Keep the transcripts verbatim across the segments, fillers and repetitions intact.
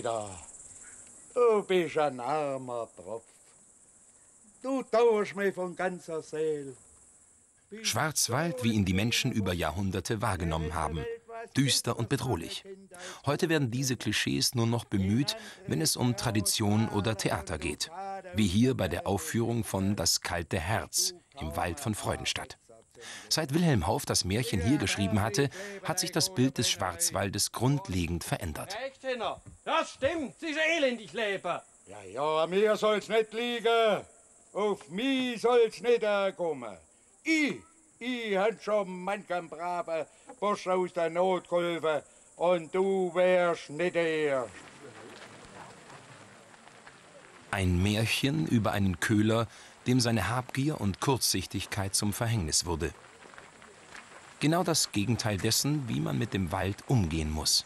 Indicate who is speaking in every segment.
Speaker 1: Peter, du bist ein armer Tropf. Du tauschst mich von ganzer Seele.
Speaker 2: Schwarzwald, wie ihn die Menschen über Jahrhunderte wahrgenommen haben. Düster und bedrohlich. Heute werden diese Klischees nur noch bemüht, wenn es um Tradition oder Theater geht. Wie hier bei der Aufführung von Das kalte Herz im Wald von Freudenstadt. Seit Wilhelm Hauff das Märchen hier geschrieben hatte, hat sich das Bild des Schwarzwaldes grundlegend verändert.
Speaker 3: Das stimmt, es ist elendig leben.
Speaker 1: Ja, ja, mir soll's nicht liegen. Auf mich soll's nicht kommen. Ich, ich hab schon manchem braven Bosch aus der Not geholfen und du wärst nicht der.
Speaker 2: Ein Märchen über einen Köhler, dem seine Habgier und Kurzsichtigkeit zum Verhängnis wurde. Genau das Gegenteil dessen, wie man mit dem Wald umgehen muss.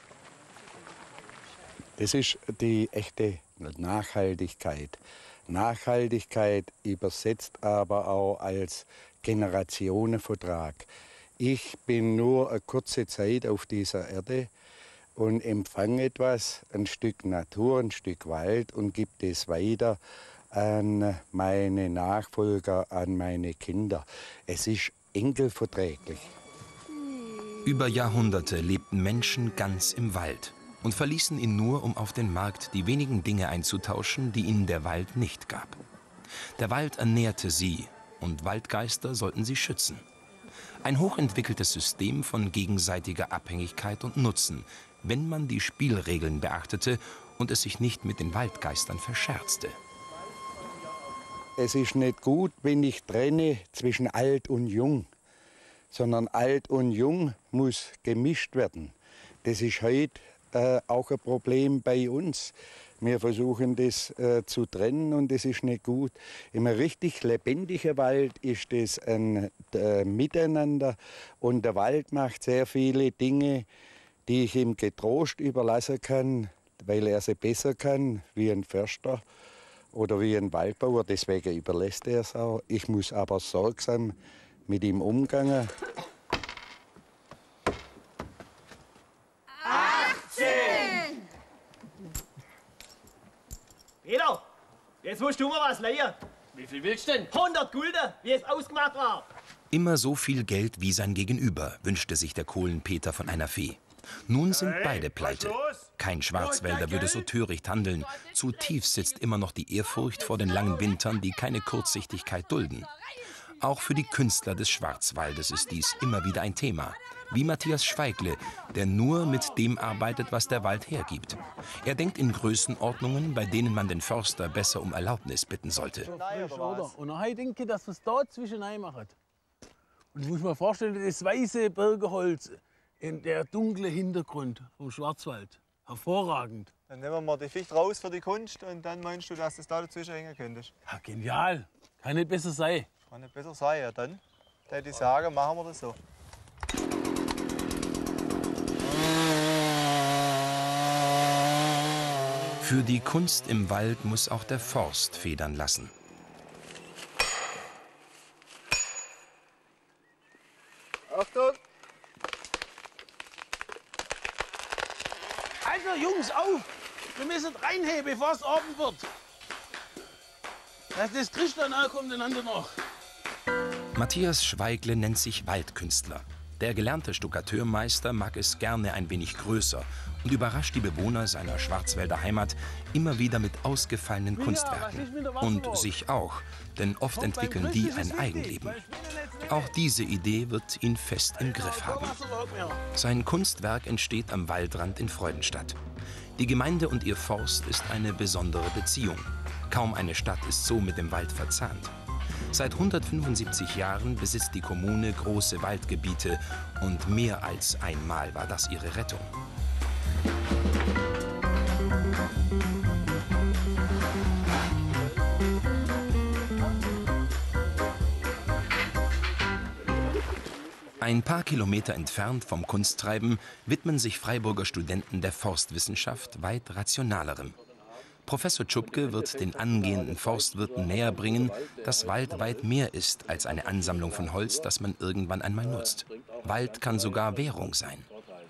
Speaker 1: Das ist die echte Nachhaltigkeit. Nachhaltigkeit übersetzt aber auch als Generationenvertrag. Ich bin nur eine kurze Zeit auf dieser Erde und empfange etwas, ein Stück Natur, ein Stück Wald und gebe es weiter an meine Nachfolger, an meine Kinder. Es ist enkelverträglich.
Speaker 2: Über Jahrhunderte lebten Menschen ganz im Wald und verließen ihn nur, um auf den Markt die wenigen Dinge einzutauschen, die ihnen der Wald nicht gab. Der Wald ernährte sie und Waldgeister sollten sie schützen. Ein hochentwickeltes System von gegenseitiger Abhängigkeit und Nutzen, wenn man die Spielregeln beachtete und es sich nicht mit den Waldgeistern verscherzte.
Speaker 1: Es ist nicht gut, wenn ich trenne zwischen alt und jung, sondern alt und jung muss gemischt werden. Das ist heute äh, auch ein Problem bei uns. Wir versuchen das äh, zu trennen und das ist nicht gut. Im richtig lebendigen Wald ist das ein äh, Miteinander und der Wald macht sehr viele Dinge, die ich ihm getrost überlassen kann, weil er sie besser kann wie ein Förster oder wie ein Waldbauer. Deswegen überlässt er es auch. Ich muss aber sorgsam mit ihm umgehen.
Speaker 3: Peter, jetzt musst du mal was leihen. Wie viel willst du denn? hundert Gulden, wie es ausgemacht war.
Speaker 2: Immer so viel Geld wie sein Gegenüber, wünschte sich der Kohlenpeter von einer Fee. Nun sind beide pleite. Kein Schwarzwälder würde so töricht handeln. Zu tief sitzt immer noch die Ehrfurcht vor den langen Wintern, die keine Kurzsichtigkeit dulden. Auch für die Künstler des Schwarzwaldes ist dies immer wieder ein Thema. Wie Matthias Schweigle, der nur mit dem arbeitet, was der Wald hergibt. Er denkt in Größenordnungen, bei denen man den Förster besser um Erlaubnis bitten sollte.
Speaker 4: Und dann denke ich, dass wir es da zwischen machen. Und ich muss mir vorstellen, das weiße Birkenholz, in der dunkle Hintergrund vom Schwarzwald. Hervorragend.
Speaker 5: Dann nehmen wir die Fichte raus für die Kunst und dann meinst du, dass das da dazwischen hängen könntest?
Speaker 4: Ja, genial. Kann nicht besser sein.
Speaker 5: Kann nicht besser sein, ja dann würde ich sagen, machen wir das so.
Speaker 2: Für die Kunst im Wald muss auch der Forst federn lassen.
Speaker 5: Achtung!
Speaker 4: Also Jungs, auf! Wir müssen reinheben, bevor es Abend wird. Dass das Christian ankommt, den anderen noch.
Speaker 2: Matthias Schweigle nennt sich Waldkünstler. Der gelernte Stuckateurmeister mag es gerne ein wenig größer und überrascht die Bewohner seiner Schwarzwälder Heimat immer wieder mit ausgefallenen Kunstwerken. Und sich auch, denn oft entwickeln die ein Eigenleben. Auch diese Idee wird ihn fest im Griff haben. Sein Kunstwerk entsteht am Waldrand in Freudenstadt. Die Gemeinde und ihr Forst ist eine besondere Beziehung. Kaum eine Stadt ist so mit dem Wald verzahnt. Seit hundertfünfundsiebzig Jahren besitzt die Kommune große Waldgebiete und mehr als einmal war das ihre Rettung. Ein paar Kilometer entfernt vom Kunsttreiben widmen sich Freiburger Studenten der Forstwissenschaft weit Rationalerem. Professor Tschubke wird den angehenden Forstwirten näherbringen, dass Wald weit mehr ist als eine Ansammlung von Holz, das man irgendwann einmal nutzt. Wald kann sogar Währung sein.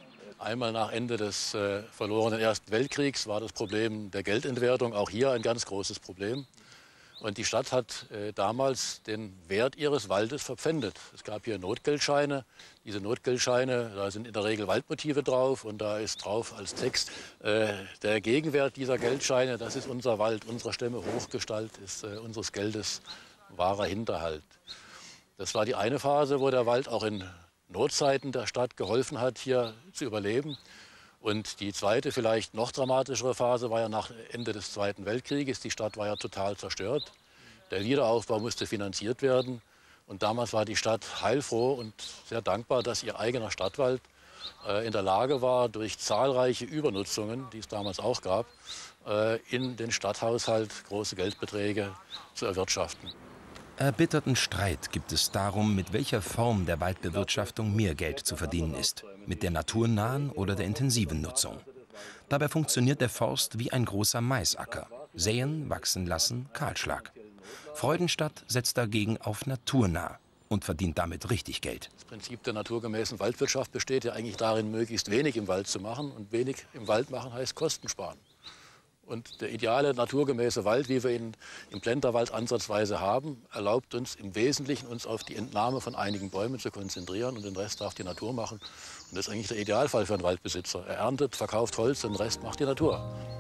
Speaker 6: Einmal nach Ende des äh, verlorenen Ersten Weltkriegs war das Problem der Geldentwertung auch hier ein ganz großes Problem. Und die Stadt hat äh, damals den Wert ihres Waldes verpfändet. Es gab hier Notgeldscheine. Diese Notgeldscheine, da sind in der Regel Waldmotive drauf und da ist drauf als Text, äh, der Gegenwert dieser Geldscheine, das ist unser Wald, unsere Stämme Hochgestalt, ist äh, unseres Geldes wahrer Hinterhalt. Das war die eine Phase, wo der Wald auch in Notzeiten der Stadt geholfen hat, hier zu überleben. Und die zweite, vielleicht noch dramatischere Phase war ja nach Ende des Zweiten Weltkrieges. Die Stadt war ja total zerstört. Der Wiederaufbau musste finanziert werden. Und damals war die Stadt heilfroh und sehr dankbar, dass ihr eigener Stadtwald äh, in der Lage war, durch zahlreiche Übernutzungen, die es damals auch gab, äh, in den Stadthaushalt große Geldbeträge zu erwirtschaften.
Speaker 2: Erbitterten Streit gibt es darum, mit welcher Form der Waldbewirtschaftung mehr Geld zu verdienen ist. Mit der naturnahen oder der intensiven Nutzung. Dabei funktioniert der Forst wie ein großer Maisacker. Säen, wachsen lassen, Kahlschlag. Freudenstadt setzt dagegen auf naturnah und verdient damit richtig Geld.
Speaker 6: Das Prinzip der naturgemäßen Waldwirtschaft besteht ja eigentlich darin, möglichst wenig im Wald zu machen. Und wenig im Wald machen heißt Kosten sparen. Und der ideale naturgemäße Wald, wie wir ihn im Plenterwald ansatzweise haben, erlaubt uns im Wesentlichen, uns auf die Entnahme von einigen Bäumen zu konzentrieren und den Rest darf die Natur machen. Und das ist eigentlich der Idealfall für einen Waldbesitzer. Er erntet, verkauft Holz und den Rest macht die Natur.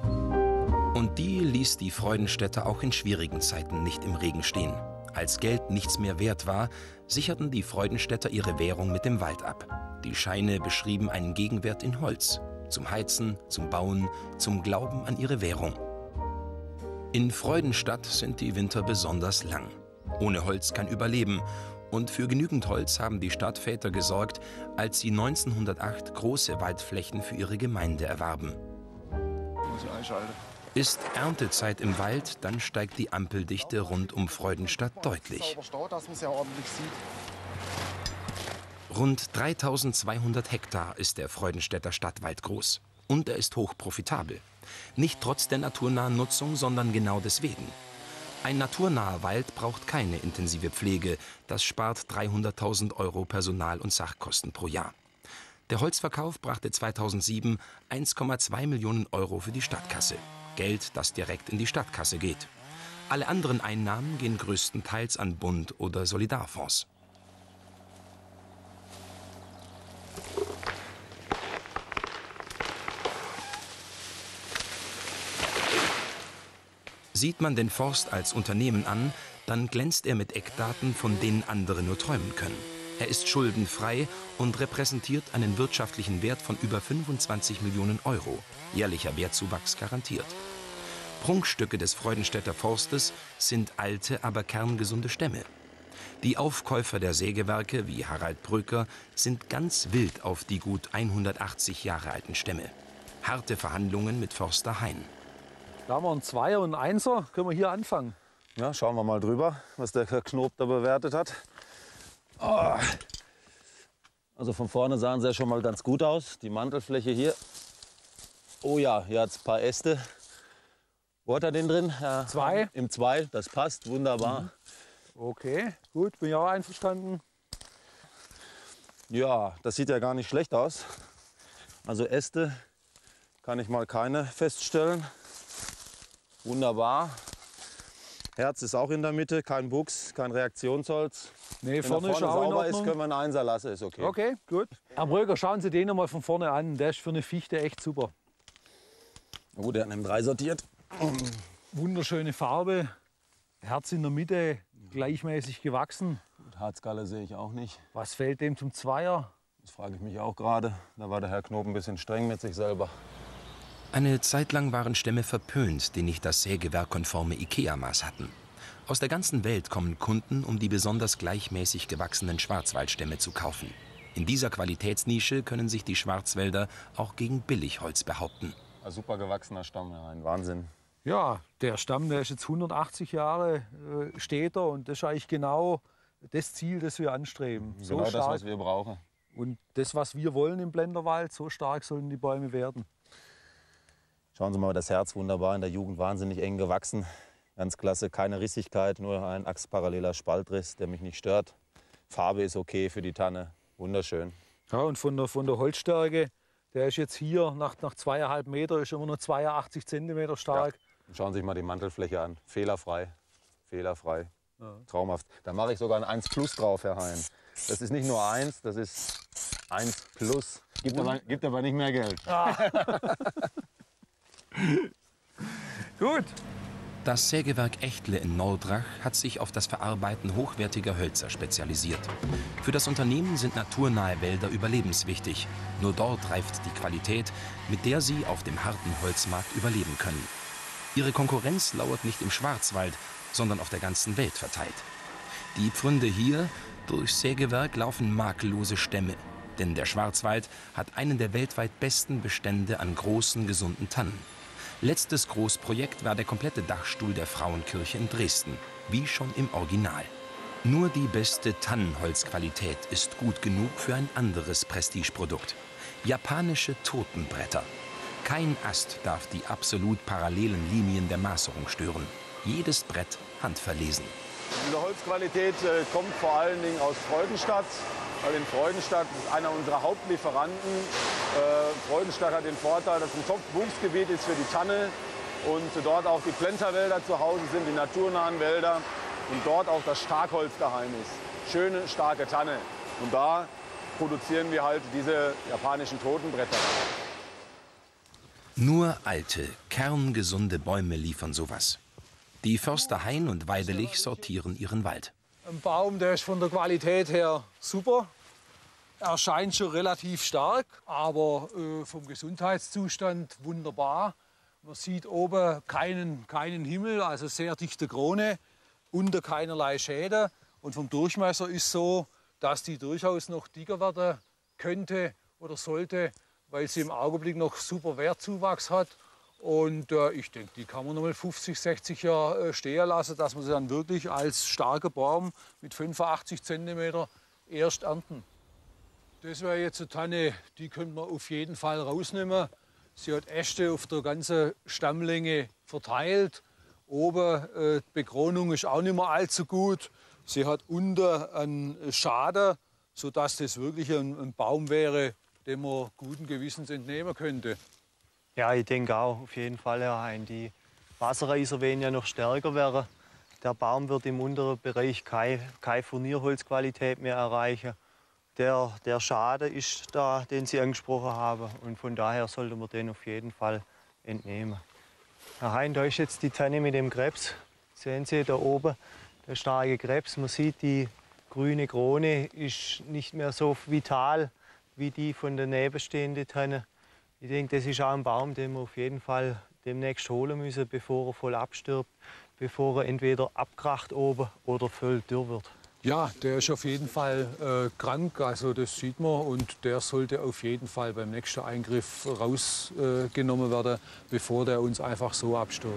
Speaker 2: Und die ließ die Freudenstädter auch in schwierigen Zeiten nicht im Regen stehen. Als Geld nichts mehr wert war, sicherten die Freudenstädter ihre Währung mit dem Wald ab. Die Scheine beschrieben einen Gegenwert in Holz. Zum Heizen, zum Bauen, zum Glauben an ihre Währung. In Freudenstadt sind die Winter besonders lang. Ohne Holz kein Überleben. Und für genügend Holz haben die Stadtväter gesorgt, als sie neunzehnhundertacht große Waldflächen für ihre Gemeinde erwarben. Ist Erntezeit im Wald, dann steigt die Ampeldichte rund um Freudenstadt deutlich. Rund dreitausendzweihundert Hektar ist der Freudenstädter Stadtwald groß. Und er ist hoch profitabel. Nicht trotz der naturnahen Nutzung, sondern genau deswegen. Ein naturnaher Wald braucht keine intensive Pflege. Das spart dreihunderttausend Euro Personal- und Sachkosten pro Jahr. Der Holzverkauf brachte zweitausendsieben eins Komma zwei Millionen Euro für die Stadtkasse. Geld, das direkt in die Stadtkasse geht. Alle anderen Einnahmen gehen größtenteils an Bund- oder Solidarfonds. Sieht man den Forst als Unternehmen an, dann glänzt er mit Eckdaten, von denen andere nur träumen können. Er ist schuldenfrei und repräsentiert einen wirtschaftlichen Wert von über fünfundzwanzig Millionen Euro. Jährlicher Wertzuwachs garantiert. Prunkstücke des Freudenstädter Forstes sind alte, aber kerngesunde Stämme. Die Aufkäufer der Sägewerke, wie Harald Bröker, sind ganz wild auf die gut hundertachtzig Jahre alten Stämme. Harte Verhandlungen mit Förster Hein.
Speaker 7: Da haben wir einen Zweier und einen Einser. Können wir hier anfangen?
Speaker 8: Ja, schauen wir mal drüber, was der Herr Knob da bewertet hat. Oh. Also von vorne sahen sie ja schon mal ganz gut aus. Die Mantelfläche hier. Oh ja, hier hat es ein paar Äste. Wo hat er den drin? Ja,
Speaker 7: Zwei.
Speaker 8: Im Zwei, das passt wunderbar.
Speaker 7: Mhm. Okay, gut, bin ich auch einverstanden.
Speaker 8: Ja, das sieht ja gar nicht schlecht aus. Also Äste kann ich mal keine feststellen. Wunderbar. Herz ist auch in der Mitte, kein Buchs, kein Reaktionsholz.
Speaker 7: Nee,
Speaker 8: Wenn
Speaker 7: vorne,
Speaker 8: vorne
Speaker 7: ist auch in
Speaker 8: sauber
Speaker 7: Ordnung.
Speaker 8: ist, können wir einen Einser lassen, ist okay.
Speaker 7: Okay, gut. Herr Bröker, schauen Sie den mal von vorne an. Der ist für eine Fichte echt super.
Speaker 8: Oh, der hat einen drei sortiert.
Speaker 7: Wunderschöne Farbe. Herz in der Mitte, gleichmäßig gewachsen.
Speaker 8: Harzgalle sehe ich auch nicht.
Speaker 7: Was fehlt dem zum Zweier?
Speaker 8: Das frage ich mich auch gerade. Da war der Herr Knob ein bisschen streng mit sich selber.
Speaker 2: Eine Zeit lang waren Stämme verpönt, die nicht das sägewerkkonforme Ikea-Maß hatten. Aus der ganzen Welt kommen Kunden, um die besonders gleichmäßig gewachsenen Schwarzwaldstämme zu kaufen. In dieser Qualitätsnische können sich die Schwarzwälder auch gegen Billigholz behaupten.
Speaker 8: Ein super gewachsener Stamm, ja, ein Wahnsinn.
Speaker 7: Ja, der Stamm, der ist jetzt hundertachtzig Jahre, äh, steht er. Und das ist eigentlich genau das Ziel, das wir anstreben.
Speaker 8: Genau
Speaker 7: so
Speaker 8: das,
Speaker 7: stark.
Speaker 8: was wir brauchen.
Speaker 7: Und das, was wir wollen im Plenterwald, so stark sollen die Bäume werden.
Speaker 8: Schauen Sie mal, das Herz wunderbar, in der Jugend wahnsinnig eng gewachsen. Ganz klasse, keine Rissigkeit, nur ein achsparalleler Spaltriss, der mich nicht stört. Farbe ist okay für die Tanne, wunderschön.
Speaker 7: Ja, und von der, von der Holzstärke, Der ist jetzt hier nach, nach zweieinhalb Meter, ist immer nur zweiundachtzig Zentimeter stark.
Speaker 8: Ja. Schauen Sie sich mal die Mantelfläche an. Fehlerfrei. Fehlerfrei. Ja. Traumhaft. Da mache ich sogar ein eins plus drauf, Herr Hein. Das ist nicht nur eins, das ist eins plus. Gibt aber, gibt aber nicht mehr Geld. Ah.
Speaker 7: Gut.
Speaker 2: Das Sägewerk Echtle in Nordrach hat sich auf das Verarbeiten hochwertiger Hölzer spezialisiert. Für das Unternehmen sind naturnahe Wälder überlebenswichtig. Nur dort reift die Qualität, mit der sie auf dem harten Holzmarkt überleben können. Ihre Konkurrenz lauert nicht im Schwarzwald, sondern auf der ganzen Welt verteilt. Die Pfründe hier, durchs Sägewerk laufen makellose Stämme. Denn der Schwarzwald hat einen der weltweit besten Bestände an großen, gesunden Tannen. Letztes Großprojekt war der komplette Dachstuhl der Frauenkirche in Dresden, wie schon im Original. Nur die beste Tannenholzqualität ist gut genug für ein anderes Prestigeprodukt. Japanische Totenbretter. Kein Ast darf die absolut parallelen Linien der Maserung stören. Jedes Brett handverlesen.
Speaker 8: Diese Holzqualität äh, kommt vor allen Dingen aus Freudenstadt. Weil in Freudenstadt ist einer unserer Hauptlieferanten. Äh, Freudenstadt hat den Vorteil, dass es ein Top-Wuchsgebiet ist für die Tanne und dort auch die Plenterwälder zu Hause sind, die naturnahen Wälder und dort auch das Starkholz daheim ist. Schöne, starke Tanne. Und da produzieren wir halt diese japanischen Totenbretter.
Speaker 2: Nur alte, kerngesunde Bäume liefern sowas. Die Förster Hein und Weidelich sortieren ihren Wald.
Speaker 7: Ein Baum, der ist von der Qualität her super. Er scheint schon relativ stark, aber äh, vom Gesundheitszustand wunderbar. Man sieht oben keinen, keinen Himmel, also sehr dichte Krone, unter keinerlei Schäden. Und vom Durchmesser ist so, dass die durchaus noch dicker werden könnte oder sollte, weil sie im Augenblick noch super Wertzuwachs hat. Und äh, ich denke, die kann man noch mal fünfzig, sechzig Jahre äh, stehen lassen, dass man sie dann wirklich als starker Baum mit fünfundachtzig Zentimeter erst ernten. Das wäre jetzt eine Tanne, die könnte man auf jeden Fall rausnehmen. Sie hat Äste auf der ganzen Stammlänge verteilt. Oben äh, die Bekronung ist auch nicht mehr allzu gut. Sie hat unten einen Schaden, sodass das wirklich ein, ein Baum wäre, den man guten Gewissens entnehmen könnte.
Speaker 5: Ja, ich denke auch, auf jeden Fall, Herr Hein. Die Wasserreiser werden ja noch stärker werden. Der Baum wird im unteren Bereich keine, keine Furnierholzqualität mehr erreichen. Der, der Schaden ist da, den Sie angesprochen haben. Und von daher sollte man den auf jeden Fall entnehmen. Herr Hein, da ist jetzt die Tanne mit dem Krebs. Sehen Sie da oben, der starke Krebs. Man sieht, die grüne Krone ist nicht mehr so vital wie die von der nebenstehenden Tanne. Ich denke, das ist auch ein Baum, den wir auf jeden Fall demnächst holen müssen, bevor er voll abstirbt, bevor er entweder abkracht oben oder voll dürr wird.
Speaker 7: Ja, der ist auf jeden Fall äh, krank, also das sieht man, und der sollte auf jeden Fall beim nächsten Eingriff rausgenommen äh, werden, bevor der uns einfach so abstirbt.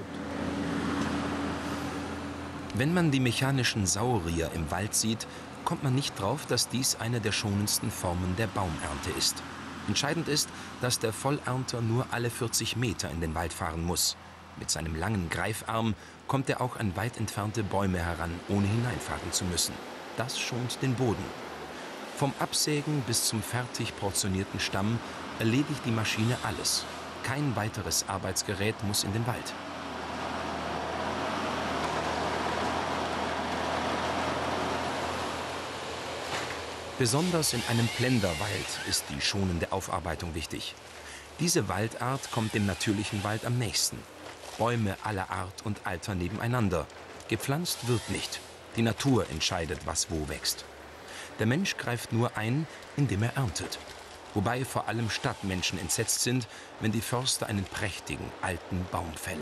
Speaker 2: Wenn man die mechanischen Saurier im Wald sieht, kommt man nicht drauf, dass dies eine der schonendsten Formen der Baumernte ist. Entscheidend ist, dass der Vollernter nur alle vierzig Meter in den Wald fahren muss. Mit seinem langen Greifarm kommt er auch an weit entfernte Bäume heran, ohne hineinfahren zu müssen. Das schont den Boden. Vom Absägen bis zum fertig portionierten Stamm erledigt die Maschine alles. Kein weiteres Arbeitsgerät muss in den Wald. Besonders in einem Plenderwald ist die schonende Aufarbeitung wichtig. Diese Waldart kommt dem natürlichen Wald am nächsten. Bäume aller Art und Alter nebeneinander. Gepflanzt wird nicht. Die Natur entscheidet, was wo wächst. Der Mensch greift nur ein, indem er erntet. Wobei vor allem Stadtmenschen entsetzt sind, wenn die Förster einen prächtigen alten Baum fällen.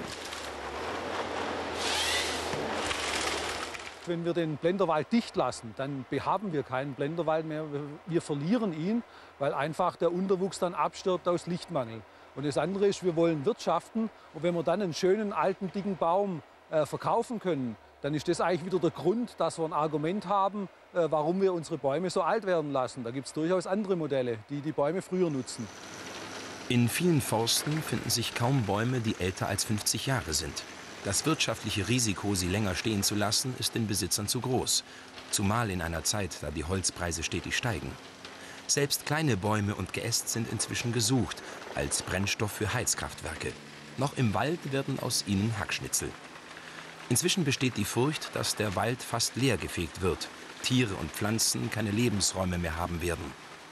Speaker 7: Wenn wir den Plenderwald dicht lassen, dann behaben wir keinen Plenderwald mehr. Wir verlieren ihn, weil einfach der Unterwuchs dann abstirbt aus Lichtmangel. Und das andere ist, wir wollen wirtschaften. Und wenn wir dann einen schönen, alten, dicken Baum äh, verkaufen können, dann ist das eigentlich wieder der Grund, dass wir ein Argument haben, äh, warum wir unsere Bäume so alt werden lassen. Da gibt es durchaus andere Modelle, die die Bäume früher nutzen.
Speaker 2: In vielen Forsten finden sich kaum Bäume, die älter als fünfzig Jahre sind. Das wirtschaftliche Risiko, sie länger stehen zu lassen, ist den Besitzern zu groß. Zumal in einer Zeit, da die Holzpreise stetig steigen. Selbst kleine Bäume und Geäst sind inzwischen gesucht als Brennstoff für Heizkraftwerke. Noch im Wald werden aus ihnen Hackschnitzel. Inzwischen besteht die Furcht, dass der Wald fast leergefegt wird, Tiere und Pflanzen keine Lebensräume mehr haben werden.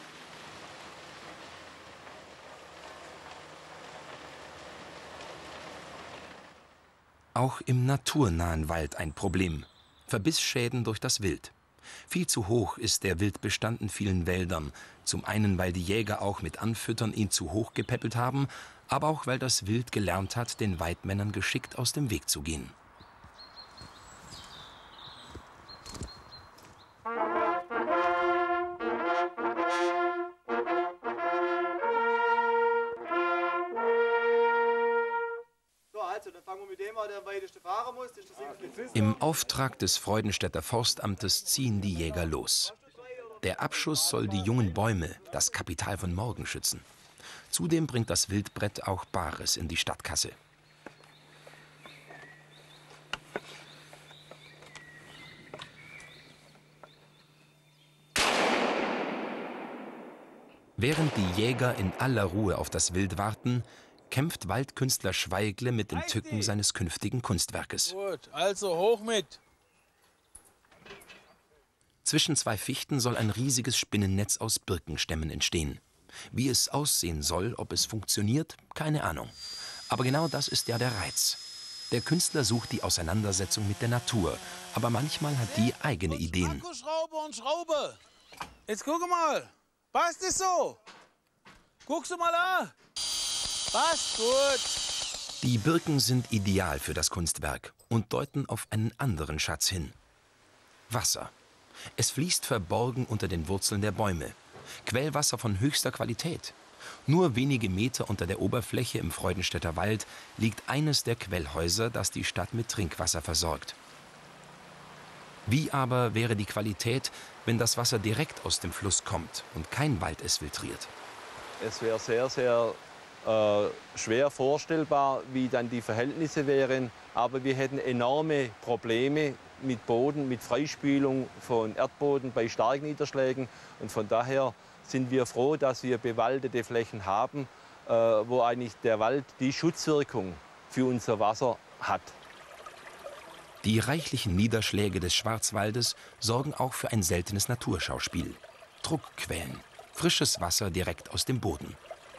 Speaker 2: Auch im naturnahen Wald ein Problem. Verbissschäden durch das Wild. Viel zu hoch ist der Wildbestand in vielen Wäldern. Zum einen, weil die Jäger auch mit Anfüttern ihn zu hoch gepäppelt haben, aber auch, weil das Wild gelernt hat, den Weidmännern geschickt aus dem Weg zu gehen. Im Auftrag des Freudenstädter Forstamtes ziehen die Jäger los. Der Abschuss soll die jungen Bäume, das Kapital von morgen, schützen. Zudem bringt das Wildbrett auch Bares in die Stadtkasse. Während die Jäger in aller Ruhe auf das Wild warten, kämpft Waldkünstler Schweigle mit dem Tücken seines künftigen Kunstwerkes.
Speaker 4: Gut, also hoch mit.
Speaker 2: Zwischen zwei Fichten soll ein riesiges Spinnennetz aus Birkenstämmen entstehen. Wie es aussehen soll, ob es funktioniert, keine Ahnung. Aber genau das ist ja der Reiz. Der Künstler sucht die Auseinandersetzung mit der Natur, aber manchmal hat die eigene Ideen.
Speaker 4: Schraube und Schraube. Jetzt guck mal, passt es so? Guckst du mal an. Passt gut.
Speaker 2: Die Birken sind ideal für das Kunstwerk und deuten auf einen anderen Schatz hin. Wasser. Es fließt verborgen unter den Wurzeln der Bäume. Quellwasser von höchster Qualität. Nur wenige Meter unter der Oberfläche im Freudenstädter Wald liegt eines der Quellhäuser, das die Stadt mit Trinkwasser versorgt. Wie aber wäre die Qualität, wenn das Wasser direkt aus dem Fluss kommt und kein Wald es filtriert?
Speaker 8: Es wäre sehr, sehr äh, schwer vorstellbar, wie dann die Verhältnisse wären. Aber wir hätten enorme Probleme mit Boden, mit Freispülung von Erdboden bei starken Niederschlägen. Und von daher sind wir froh, dass wir bewaldete Flächen haben, äh, wo eigentlich der Wald die Schutzwirkung für unser Wasser hat.
Speaker 2: Die reichlichen Niederschläge des Schwarzwaldes sorgen auch für ein seltenes Naturschauspiel. Druckquellen, frisches Wasser direkt aus dem Boden.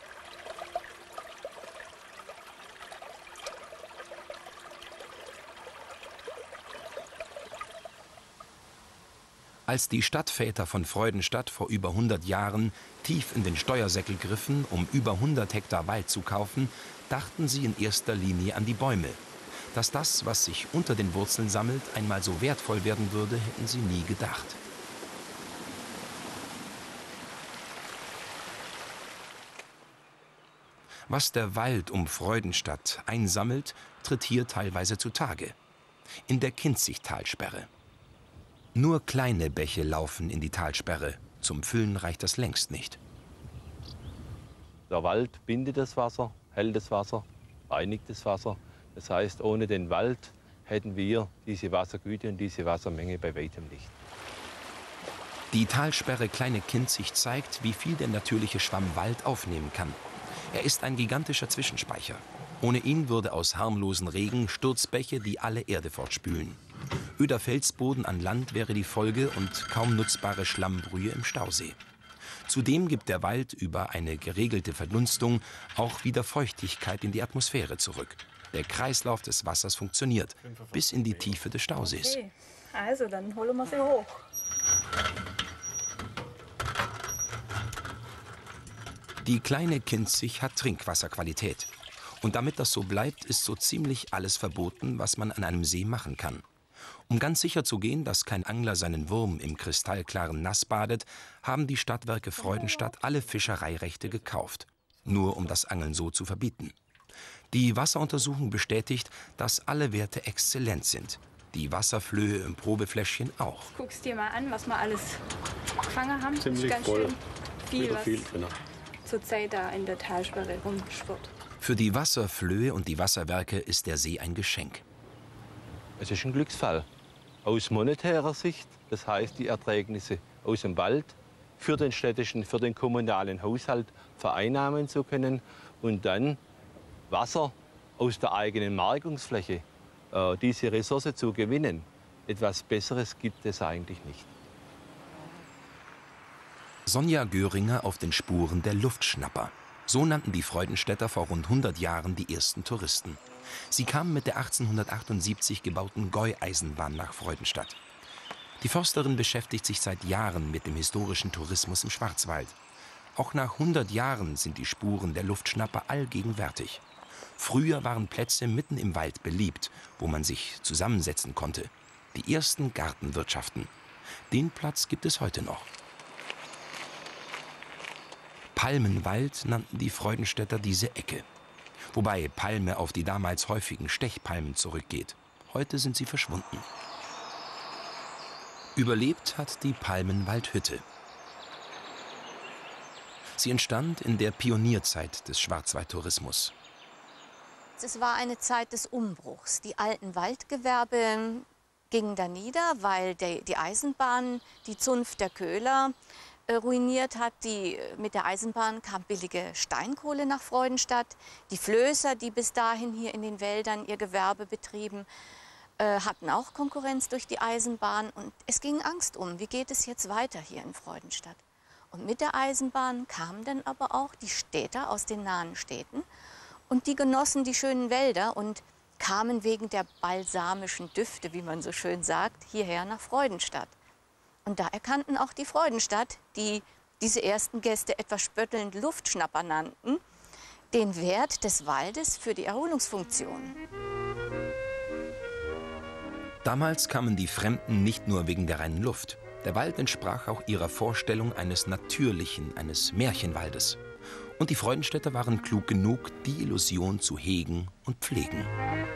Speaker 2: Als die Stadtväter von Freudenstadt vor über hundert Jahren tief in den Steuersäckel griffen, um über hundert Hektar Wald zu kaufen, dachten sie in erster Linie an die Bäume. Dass das, was sich unter den Wurzeln sammelt, einmal so wertvoll werden würde, hätten sie nie gedacht. Was der Wald um Freudenstadt einsammelt, tritt hier teilweise zutage. In der Kinzigtalsperre. Nur kleine Bäche laufen in die Talsperre. Zum Füllen reicht das längst nicht.
Speaker 8: Der Wald bindet das Wasser, hält das Wasser, reinigt das Wasser. Das heißt, ohne den Wald hätten wir diese Wassergüte und diese Wassermenge bei weitem nicht.
Speaker 2: Die Talsperre Kleine Kinzig zeigt, wie viel der natürliche Schwamm Wald aufnehmen kann. Er ist ein gigantischer Zwischenspeicher. Ohne ihn würde aus harmlosen Regen Sturzbäche die alle Erde fortspülen. Öder Felsboden an Land wäre die Folge und kaum nutzbare Schlammbrühe im Stausee. Zudem gibt der Wald über eine geregelte Verdunstung auch wieder Feuchtigkeit in die Atmosphäre zurück. Der Kreislauf des Wassers funktioniert bis in die Tiefe des Stausees.
Speaker 9: Okay. Also, dann holen wir sie hoch.
Speaker 2: Die Kleine Kinzig hat Trinkwasserqualität. Und damit das so bleibt, ist so ziemlich alles verboten, was man an einem See machen kann. Um ganz sicher zu gehen, dass kein Angler seinen Wurm im kristallklaren Nass badet, haben die Stadtwerke Freudenstadt alle Fischereirechte gekauft. Nur um das Angeln so zu verbieten. Die Wasseruntersuchung bestätigt, dass alle Werte exzellent sind. Die Wasserflöhe im Probefläschchen auch.
Speaker 9: Guck's dir mal an, was wir alles gefangen haben.
Speaker 6: Ziemlich
Speaker 9: ganz
Speaker 6: voll.
Speaker 9: schön viel,
Speaker 6: Wieder
Speaker 9: was
Speaker 6: viel drin.
Speaker 9: zurzeit da in der Talsperre rumschwirrt.
Speaker 2: Für die Wasserflöhe und die Wasserwerke ist der See ein Geschenk.
Speaker 8: Es ist ein Glücksfall. Aus monetärer Sicht, das heißt die Erträgnisse aus dem Wald,
Speaker 10: für den städtischen, für den kommunalen Haushalt vereinnahmen zu können und dann Wasser aus der eigenen Markungsfläche, äh, diese Ressource zu gewinnen. Etwas Besseres gibt es eigentlich nicht.
Speaker 2: Sonja Göringer auf den Spuren der Luftschnapper. So nannten die Freudenstädter vor rund hundert Jahren die ersten Touristen. Sie kamen mit der achtzehnhundertachtundsiebzig gebauten Gäu-Eisenbahn nach Freudenstadt. Die Försterin beschäftigt sich seit Jahren mit dem historischen Tourismus im Schwarzwald. Auch nach hundert Jahren sind die Spuren der Luftschnapper allgegenwärtig. Früher waren Plätze mitten im Wald beliebt, wo man sich zusammensetzen konnte. Die ersten Gartenwirtschaften. Den Platz gibt es heute noch. Palmenwald nannten die Freudenstädter diese Ecke. Wobei Palme auf die damals häufigen Stechpalmen zurückgeht. Heute sind sie verschwunden. Überlebt hat die Palmenwaldhütte. Sie entstand in der Pionierzeit des Schwarzwaldtourismus.
Speaker 11: Es war eine Zeit des Umbruchs. Die alten Waldgewerbe gingen da nieder, weil die, die Eisenbahn, die Zunft der Köhler, äh, ruiniert hat. Die, mit der Eisenbahn kam billige Steinkohle nach Freudenstadt. Die Flößer, die bis dahin hier in den Wäldern ihr Gewerbe betrieben, äh, hatten auch Konkurrenz durch die Eisenbahn. Und es ging Angst um, wie geht es jetzt weiter hier in Freudenstadt. Und mit der Eisenbahn kamen dann aber auch die Städter aus den nahen Städten. Und die genossen die schönen Wälder und kamen wegen der balsamischen Düfte, wie man so schön sagt, hierher nach Freudenstadt. Und da erkannten auch die Freudenstadt, die diese ersten Gäste etwas spöttelnd Luftschnapper nannten, den Wert des Waldes für die Erholungsfunktion.
Speaker 2: Damals kamen die Fremden nicht nur wegen der reinen Luft. Der Wald entsprach auch ihrer Vorstellung eines natürlichen, eines Märchenwaldes. Und die Freudenstädter waren klug genug, die Illusion zu hegen und pflegen.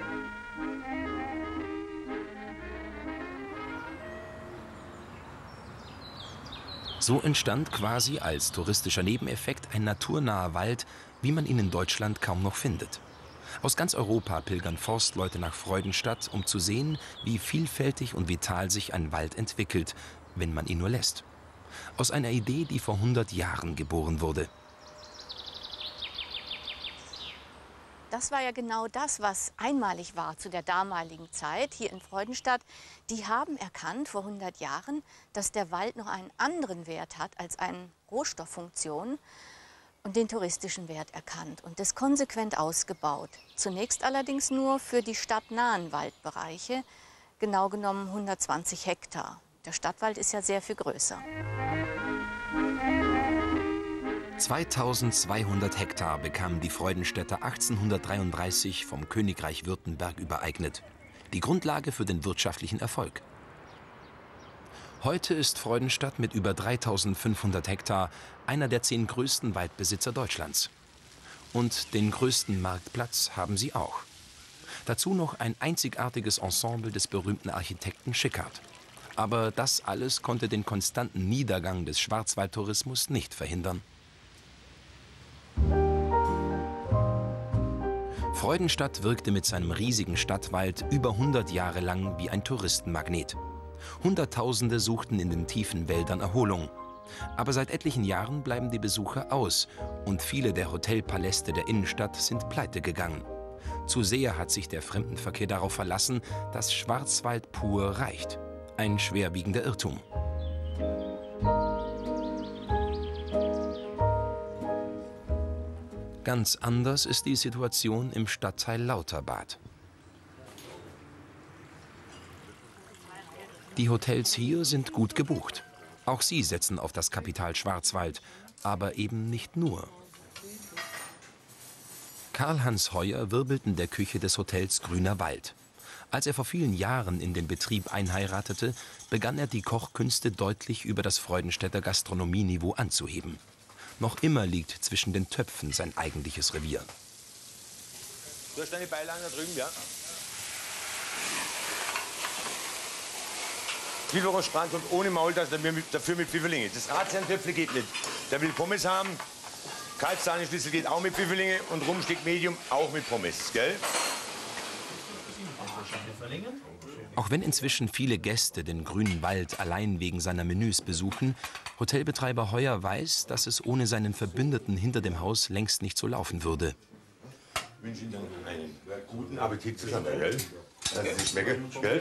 Speaker 2: So entstand quasi als touristischer Nebeneffekt ein naturnaher Wald, wie man ihn in Deutschland kaum noch findet. Aus ganz Europa pilgern Forstleute nach Freudenstadt, um zu sehen, wie vielfältig und vital sich ein Wald entwickelt, wenn man ihn nur lässt. Aus einer Idee, die vor hundert Jahren geboren wurde.
Speaker 11: Das war ja genau das, was einmalig war zu der damaligen Zeit hier in Freudenstadt. Die haben erkannt vor hundert Jahren, dass der Wald noch einen anderen Wert hat als eine Rohstofffunktion und den touristischen Wert erkannt und das konsequent ausgebaut. Zunächst allerdings nur für die stadtnahen Waldbereiche, genau genommen hundertzwanzig Hektar. Der Stadtwald ist ja sehr viel größer.
Speaker 2: zweitausendzweihundert Hektar bekamen die Freudenstädter achtzehnhundertdreiunddreißig vom Königreich Württemberg übereignet. Die Grundlage für den wirtschaftlichen Erfolg. Heute ist Freudenstadt mit über dreitausendfünfhundert Hektar einer der zehn größten Waldbesitzer Deutschlands. Und den größten Marktplatz haben sie auch. Dazu noch ein einzigartiges Ensemble des berühmten Architekten Schickhardt. Aber das alles konnte den konstanten Niedergang des Schwarzwaldtourismus nicht verhindern. Freudenstadt wirkte mit seinem riesigen Stadtwald über hundert Jahre lang wie ein Touristenmagnet. Hunderttausende suchten in den tiefen Wäldern Erholung. Aber seit etlichen Jahren bleiben die Besucher aus und viele der Hotelpaläste der Innenstadt sind pleite gegangen. Zu sehr hat sich der Fremdenverkehr darauf verlassen, dass Schwarzwald pur reicht. Ein schwerwiegender Irrtum. Ganz anders ist die Situation im Stadtteil Lauterbad. Die Hotels hier sind gut gebucht. Auch sie setzen auf das Kapital Schwarzwald, aber eben nicht nur. Karl-Hans Heuer wirbelt in der Küche des Hotels Grüner Wald. Als er vor vielen Jahren in den Betrieb einheiratete, begann er die Kochkünste deutlich über das Freudenstädter Gastronomieniveau anzuheben. Noch immer liegt zwischen den Töpfen sein eigentliches Revier.
Speaker 12: Du hast deine Beilagen da drüben, ja? Pfifferrostbrand und ohne Maultaschen, dafür mit Pfifferlinge. Das Ratsherrentöpfle geht nicht. Der will Pommes haben. Kalbsahneschlüssel geht auch mit Pfifferlinge und Rumsteak Medium auch mit Pommes, gell?
Speaker 2: Auch wenn inzwischen viele Gäste den grünen Wald allein wegen seiner Menüs besuchen, Hotelbetreiber Heuer weiß, dass es ohne seinen Verbündeten hinter dem Haus längst nicht so laufen würde.
Speaker 12: Ich wünsche Ihnen einen guten Appetit zusammen, gell? Dass es nicht schmecken, gell?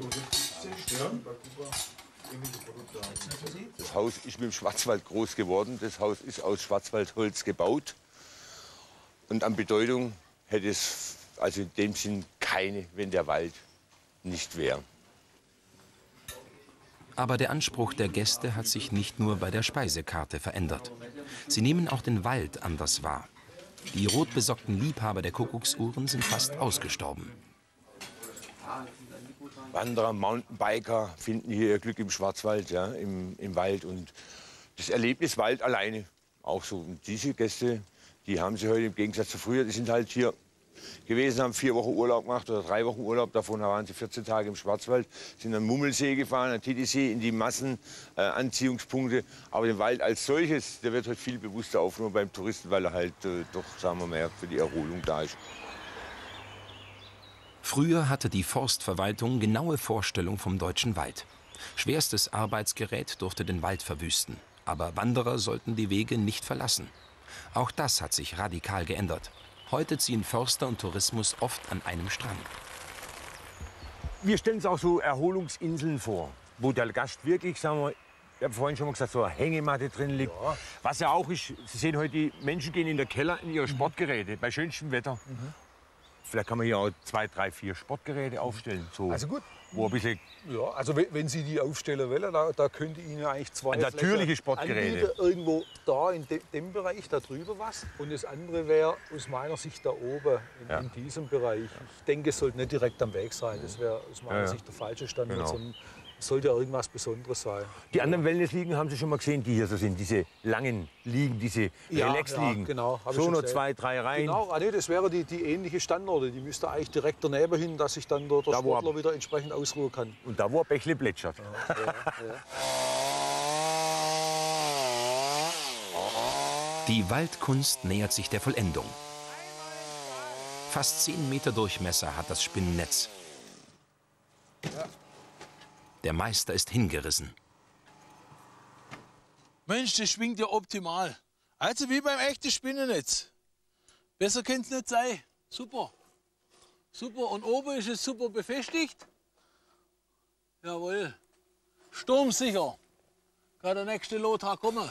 Speaker 12: Das Haus ist mit dem Schwarzwald groß geworden. Das Haus ist aus Schwarzwaldholz gebaut. Und an Bedeutung hätte es also in dem Sinn keine, wenn der Wald nicht wäre.
Speaker 2: Aber der Anspruch der Gäste hat sich nicht nur bei der Speisekarte verändert. Sie nehmen auch den Wald anders wahr. Die rotbesockten Liebhaber der Kuckucksuhren sind fast ausgestorben.
Speaker 12: Wanderer, Mountainbiker finden hier ihr Glück im Schwarzwald, ja, im, im Wald. Und das Erlebnis Wald alleine auch so. Und diese Gäste, die haben sie heute im Gegensatz zu früher, die sind halt hier gewesen, haben vier Wochen Urlaub gemacht oder drei Wochen Urlaub. Davon waren sie vierzehn Tage im Schwarzwald, sind an Mummelsee gefahren, an Titisee, in die Massenanziehungspunkte. Äh, Aber den Wald als solches, der wird heute viel bewusster aufgenommen beim Touristen, weil er halt äh, doch, sagen wir mal, für die Erholung da ist.
Speaker 2: Früher hatte die Forstverwaltung genaue Vorstellung vom deutschen Wald. Schwerstes Arbeitsgerät durfte den Wald verwüsten. Aber Wanderer sollten die Wege nicht verlassen. Auch das hat sich radikal geändert. Heute ziehen Förster und Tourismus oft an einem Strang.
Speaker 12: Wir stellen uns auch so Erholungsinseln vor, wo der Gast wirklich, sagen wir, ich habe vorhin schon mal gesagt, so eine Hängematte drin liegt. Ja. Was ja auch ist, Sie sehen heute, die Menschen gehen in den Keller in ihre mhm. Sportgeräte, bei schönstem Wetter. Mhm. Vielleicht kann man hier auch zwei, drei, vier Sportgeräte aufstellen. So,
Speaker 7: also gut.
Speaker 12: Wo ein bisschen
Speaker 7: ja, also wenn Sie die aufstellen wollen, da, da könnte Ihnen eigentlich zwei
Speaker 12: natürliche Sportgeräte
Speaker 7: anbieten, irgendwo da in de, dem Bereich, da drüber was. Und das andere wäre aus meiner Sicht da oben, in, ja. in diesem Bereich. Ich denke, es sollte nicht direkt am Weg sein. Das wäre aus meiner ja, ja. Sicht der falsche Standort. Genau. Sondern es sollte ja irgendwas Besonderes sein.
Speaker 12: Die anderen Wellnessliegen haben Sie schon mal gesehen, die hier so sind, diese langen Liegen, diese
Speaker 7: ja,
Speaker 12: Relax-Liegen.
Speaker 7: Ja, genau,
Speaker 12: so nur zwei, drei Reihen.
Speaker 7: Genau, ah, nee, das wären die, die ähnliche Standorte. Die müsste eigentlich direkt daneben hin, dass sich dann dort der da, Sportler wieder entsprechend ausruhen kann.
Speaker 12: Und da, wo ein Bächle plätschert. Ja, ja, ja.
Speaker 2: Die Waldkunst nähert sich der Vollendung. Fast zehn Meter Durchmesser hat das Spinnennetz.
Speaker 7: Ja.
Speaker 2: Der Meister ist hingerissen.
Speaker 4: Mensch, das schwingt ja optimal. Also wie beim echten Spinnennetz. Besser könnte es nicht sein. Super. Super. Und oben ist es super befestigt. Jawohl. Sturmsicher. Kann der nächste Lothar kommen.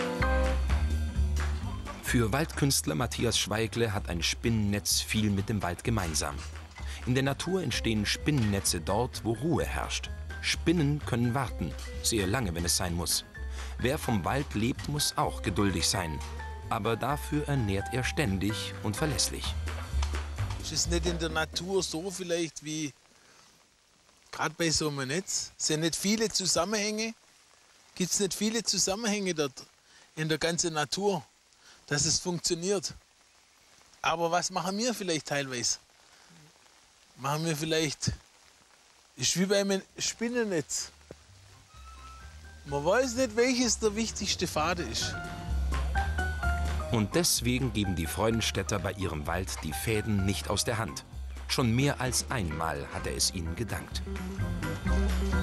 Speaker 2: Für Waldkünstler Matthias Schweigle hat ein Spinnennetz viel mit dem Wald gemeinsam. In der Natur entstehen Spinnennetze dort, wo Ruhe herrscht. Spinnen können warten, sehr lange, wenn es sein muss. Wer vom Wald lebt, muss auch geduldig sein. Aber dafür ernährt er ständig und verlässlich.
Speaker 4: Ist es nicht in der Natur so vielleicht wie gerade bei so einem Netz? Sind nicht viele Zusammenhänge? Gibt es nicht viele Zusammenhänge dort in der ganzen Natur, dass es funktioniert? Aber was machen wir vielleicht teilweise? Machen wir vielleicht... Ist wie beim Spinnennetz. Man weiß nicht, welches der wichtigste Faden ist.
Speaker 2: Und deswegen geben die Freudenstädter bei ihrem Wald die Fäden nicht aus der Hand. Schon mehr als einmal hat er es ihnen gedankt.